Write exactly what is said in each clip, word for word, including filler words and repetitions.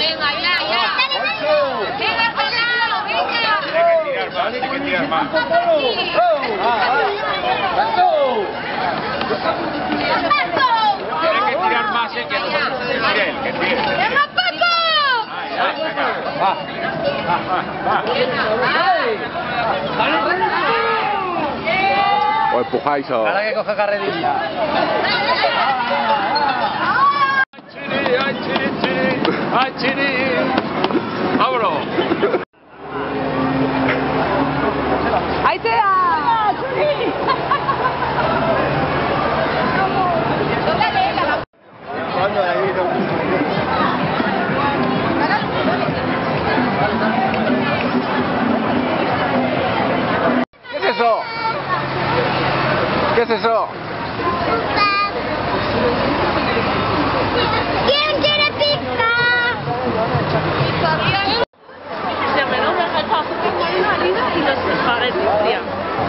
Venga, ya, ya. Venga, pelado, venga. Tiene que tirar más, tiene que tirar más. Tiene que tirar más, eh, que nosotros. Mira él, que tire. ¡Venga, Paco! Va, va, va. O empujáis o... Ahora que coge carrerilla. ¡Ay, chiri, chiri! ¡Ay, chiri! ¡Vámonos! ¡Ahí se da! ¿Qué es eso? ¿Qué es eso? ¿Quién quiere pizza? Se me lo deja esta azúcar marina harina y los espaguetis, tía.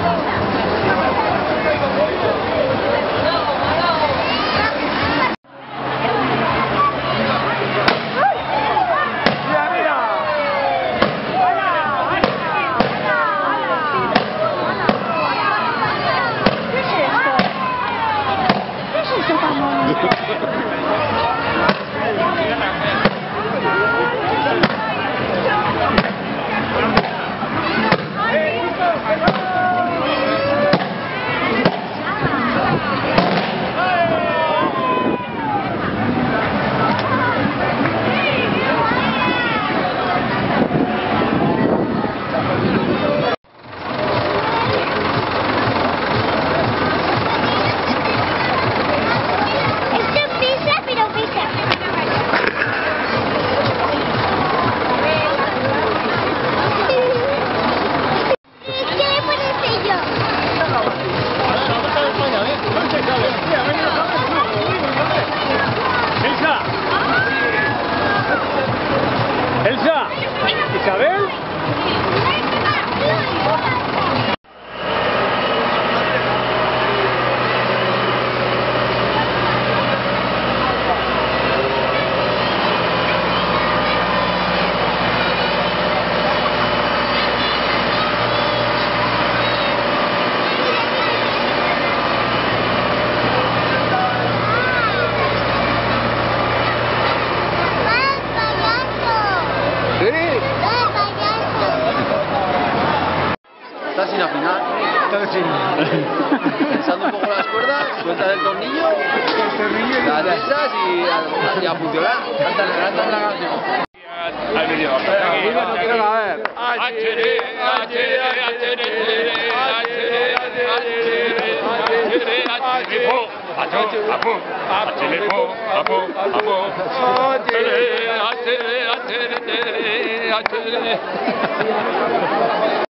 ¡Elsa! ¿Isabel? Está sin afinar. Pensando un poco las cuerdas, sueltas el tornillo, las tensas y a, y a funcionar. Cántale, cántale la canción. Al vídeo. No quiero saber. H